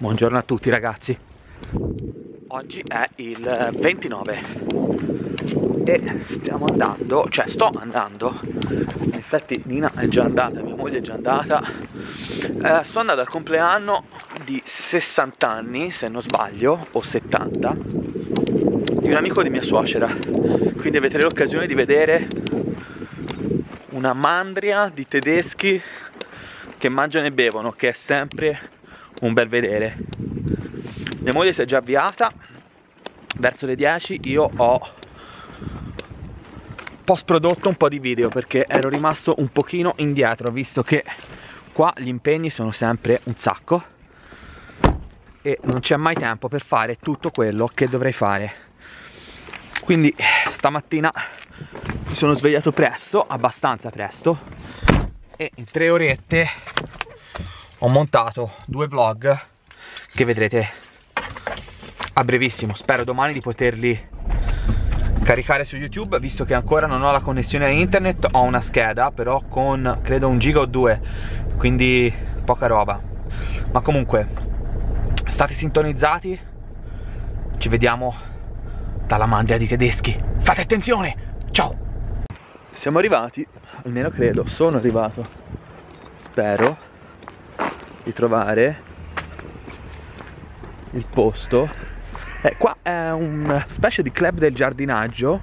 Buongiorno a tutti ragazzi. Oggi è il 29 e stiamo andando, cioè sto andando, in effetti Nina è già andata, mia moglie è già andata, sto andando al compleanno di 60 anni, se non sbaglio, o 70, di un amico di mia suocera, quindi avete l'occasione di vedere una mandria di tedeschi che mangiano e bevono, che è sempre un bel vedere. Mia moglie si è già avviata, verso le 10 io ho post prodotto un po' di video perché ero rimasto un pochino indietro, visto che qua gli impegni sono sempre un sacco e non c'è mai tempo per fare tutto quello che dovrei fare. Quindi stamattina mi sono svegliato presto, abbastanza presto, e in 3 orette ho montato 2 vlog che vedrete a brevissimo. Spero domani di poterli caricare su YouTube, visto che ancora non ho la connessione a internet. Ho una scheda però con credo 1 giga o 2, quindi poca roba. Ma comunque state sintonizzati, ci vediamo dalla mandria di tedeschi. Fate attenzione, ciao! Siamo arrivati, almeno credo, sono arrivato. Spero di trovare il posto. Qua è una specie di club del giardinaggio.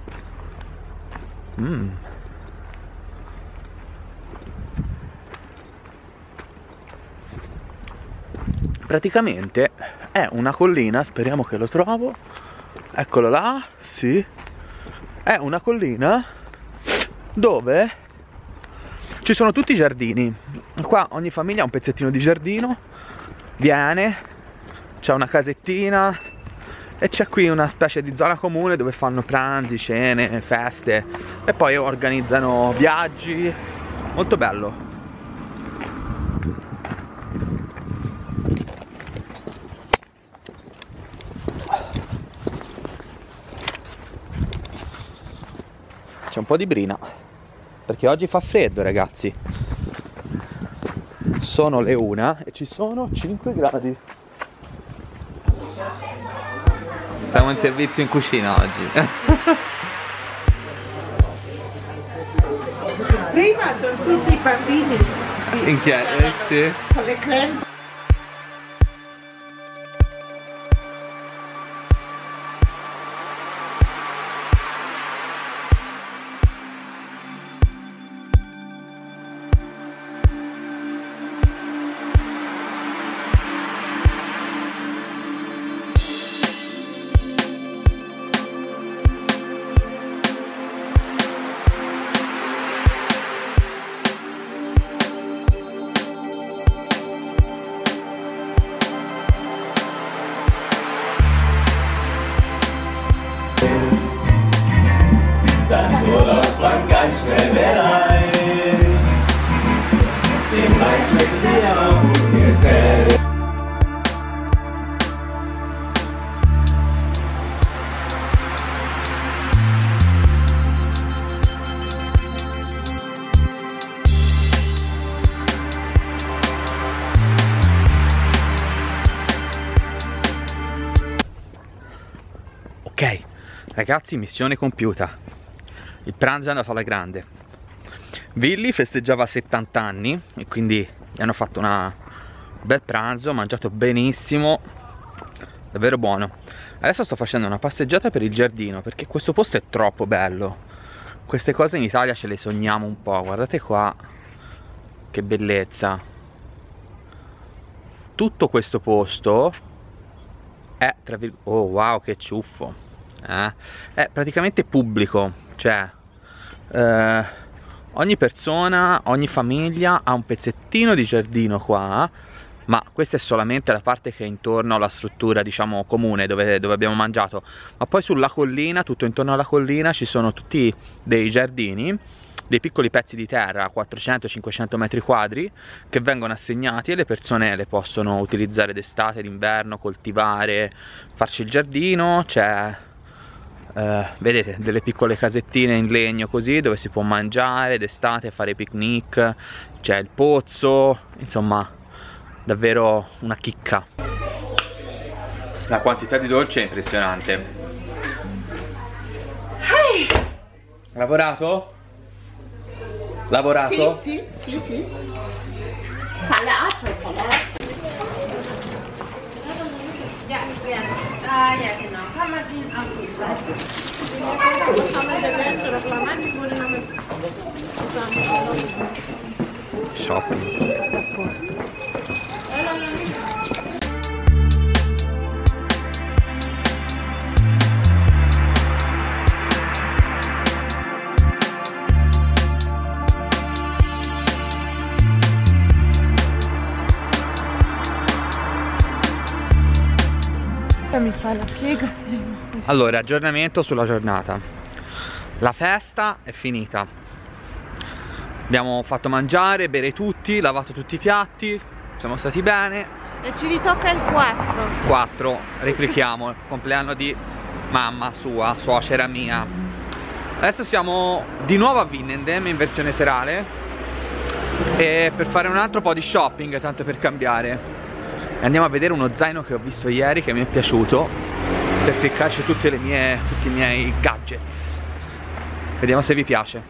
Praticamente è una collina, speriamo che lo trovo. Eccolo là, sì. È una collina dove ci sono tutti i giardini. Qua ogni famiglia ha un pezzettino di giardino, viene, c'è una casettina e c'è qui una specie di zona comune dove fanno pranzi, cene, feste e poi organizzano viaggi. Molto bello. C'è un po' di brina perché oggi fa freddo ragazzi. Sono le 1 e ci sono 5 gradi. Siamo in servizio in cucina oggi. Prima sono tutti bambini In chiaro, sì. con le creme. Dann Urlaub Frankreich schnell bereit, dem Wein sehr gut gefällt. Ok, ragazzi, missione compiuta. Il pranzo è andato alla grande. Willy festeggiava 70 anni e quindi gli hanno fatto un bel pranzo, ho mangiato benissimo, davvero buono. Adesso sto facendo una passeggiata per il giardino perché questo posto è troppo bello. Queste cose in Italia ce le sogniamo un po', guardate qua che bellezza. Tutto questo posto è oh wow, che ciuffo, è praticamente pubblico, cioè ogni persona, ogni famiglia ha un pezzettino di giardino qua, ma questa è solamente la parte che è intorno alla struttura, diciamo, comune dove abbiamo mangiato. Ma poi sulla collina, tutto intorno alla collina, ci sono tutti dei giardini, dei piccoli pezzi di terra, 400-500 metri quadri, che vengono assegnati e le persone le possono utilizzare d'estate, d'inverno, coltivare, farci il giardino. C'è vedete delle piccole casettine in legno così dove si può mangiare d'estate, fare picnic, c'è il pozzo, insomma davvero una chicca. La quantità di dolce è impressionante. Lavorato? Lavorato? Sì. Palato. Shopping. Mi fa la piega. Allora, aggiornamento sulla giornata. La festa è finita. Abbiamo fatto mangiare, bere tutti, lavato tutti i piatti, siamo stati bene. E ci ritocca il 4. 4, replichiamo, il compleanno di mamma sua, suocera mia. Adesso siamo di nuovo a Winnenden in versione serale e per fare un altro po' di shopping, tanto per cambiare. Andiamo a vedere uno zaino che ho visto ieri che mi è piaciuto per ficcarci tutti i miei gadgets. Vediamo se vi piace.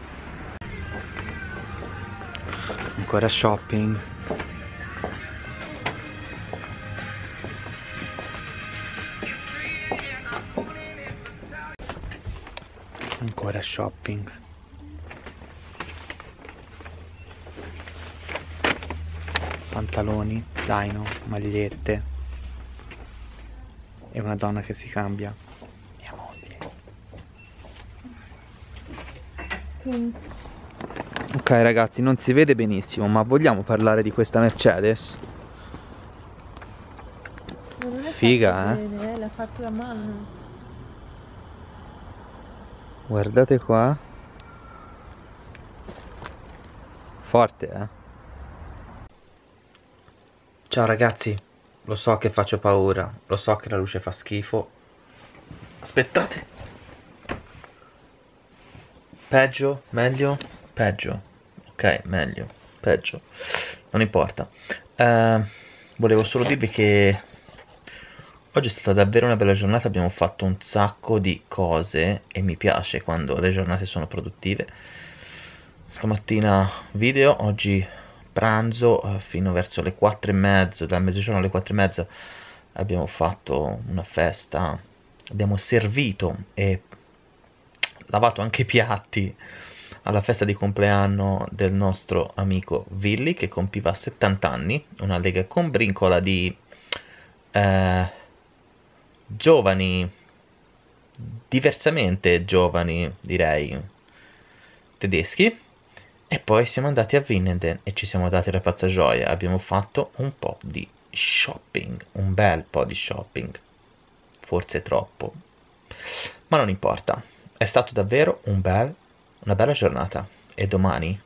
Ancora shopping. Ancora shopping. Pantaloni, zaino, magliette e una donna che si cambia. Mia moglie. Ok ragazzi, non si vede benissimo, ma vogliamo parlare di questa Mercedes? Figa, L'ha fatto a mano. Guardate qua. Forte, eh? Ciao ragazzi, lo so che faccio paura, lo so che la luce fa schifo. Aspettate. Peggio, meglio, peggio. Ok, meglio, peggio. Non importa. Volevo solo dirvi che oggi è stata davvero una bella giornata, abbiamo fatto un sacco di cose e mi piace quando le giornate sono produttive. Stamattina video, oggi pranzo fino verso le 4:30, dal mezzogiorno alle 4:30 abbiamo fatto una festa, abbiamo servito e lavato anche i piatti alla festa di compleanno del nostro amico Willy che compiva 70 anni, una lega con brincola di giovani, diversamente giovani direi, tedeschi. E poi siamo andati a Winnenden e ci siamo dati la pazza gioia. Abbiamo fatto un po' di shopping, un bel po' di shopping, forse troppo, ma non importa. È stato davvero una bella giornata. E domani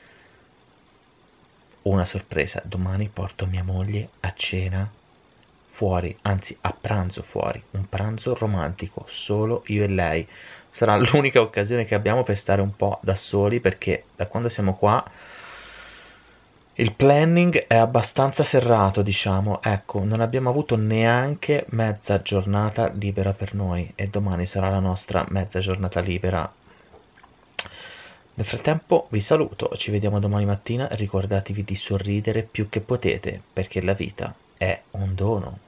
una sorpresa. Domani porto mia moglie a cena fuori, anzi a pranzo fuori, un pranzo romantico, solo io e lei. Sarà l'unica occasione che abbiamo per stare un po' da soli, perché da quando siamo qua il planning è abbastanza serrato, diciamo. Ecco, non abbiamo avuto neanche mezza giornata libera per noi e domani sarà la nostra mezza giornata libera. Nel frattempo vi saluto, ci vediamo domani mattina, ricordatevi di sorridere più che potete, perché la vita è un dono.